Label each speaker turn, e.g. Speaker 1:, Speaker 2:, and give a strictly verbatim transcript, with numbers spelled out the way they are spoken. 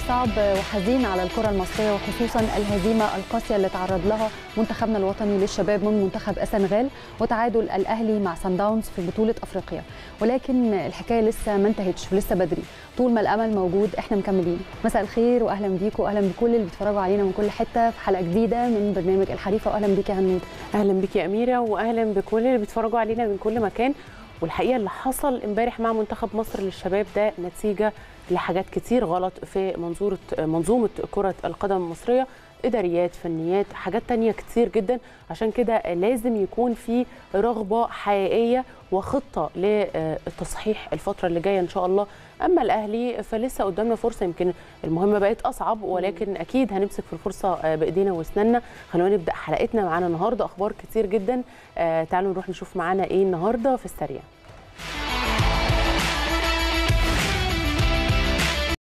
Speaker 1: صعب وحزين على الكرة المصرية، وخصوصا الهزيمة القاسية اللي تعرض لها منتخبنا الوطني للشباب من منتخب السنغال، وتعادل الأهلي مع سان داونز في بطولة أفريقيا. ولكن الحكاية لسه ما انتهتش ولسه بدري، طول ما الأمل موجود احنا مكملين. مساء الخير واهلا بيكم واهلا بكل اللي بيتفرجوا علينا من كل حتة في حلقة جديدة من برنامج الحريفة. واهلا بيك يا هنود.
Speaker 2: اهلا بيك يا أميرة، واهلا بكل اللي بيتفرجوا علينا من كل مكان. والحقيقة اللي حصل امبارح مع منتخب مصر للشباب ده نتيجة لحاجات كتير غلط في منظورة منظومة كرة القدم المصرية، إداريات، فنيات، حاجات تانية كتير جدا. عشان كده لازم يكون في رغبة حقيقية وخطة للتصحيح الفترة اللي جاية إن شاء الله. أما الأهلي فلسه قدامنا فرصة، يمكن المهمة بقت أصعب، ولكن أكيد هنمسك في الفرصة بإيدينا وأسناننا. خلونا نبدأ حلقتنا معانا النهاردة، أخبار كتير جدا. تعالوا نروح نشوف معانا إيه النهاردة في السريع.